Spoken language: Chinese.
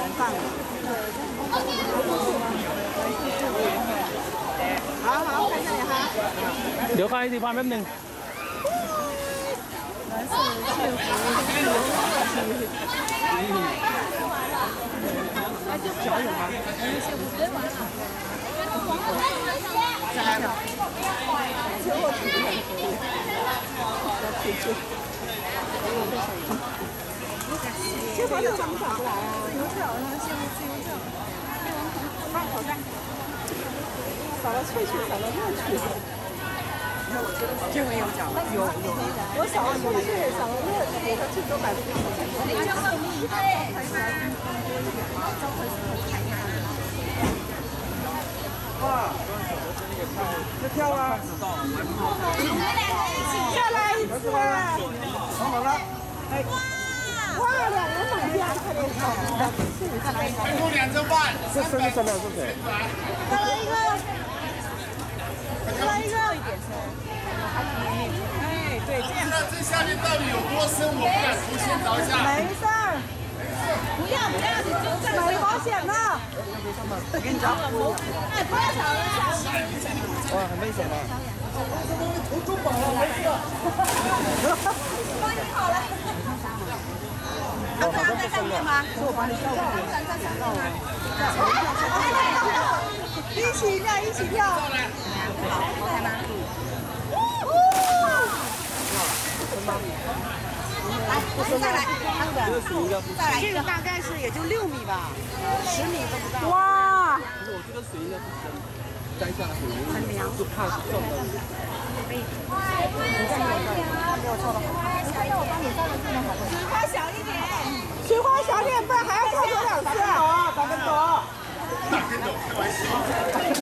放。好好，看这里哈。 เดี๋ยวใครสิพาแป๊บนึง脚有吗？再来点。最后体力很可以。要退出。这把脚怎么转不来啊？自由跳，让他陷入自由跳。放口袋。少了萃取，少了乐趣。这回有脚，有。我少了乐趣，少了乐趣，它最多90%。哇！要跳啊！再来一次！好了。哎。哇，2人满标，快点跳！ 还够2针半。 这身是真的是谁？ 再来一个。再来一个。哎，对，这样。 那这下面到底有多深？我不敢出现找一下。 没事儿。不要，你就在买保险呢。给你找。哎，不要吵了。 哇，很危险的。 头中饱了，没事。 帮你好了。 好像不深了。 是我帮你跳过。一起跳，一起跳。好，好看吗？来，再来，这个大概是也就6米吧，10米都不到。哇！ 可是我觉得水应该不深，摘下来很容易， 很凉， 就怕撞到。 没有错的好。那我帮你照的这么好。水花小一点，水花小点，不然还要跳走2次。 打跟斗啊，打跟斗。 打跟斗，开玩笑。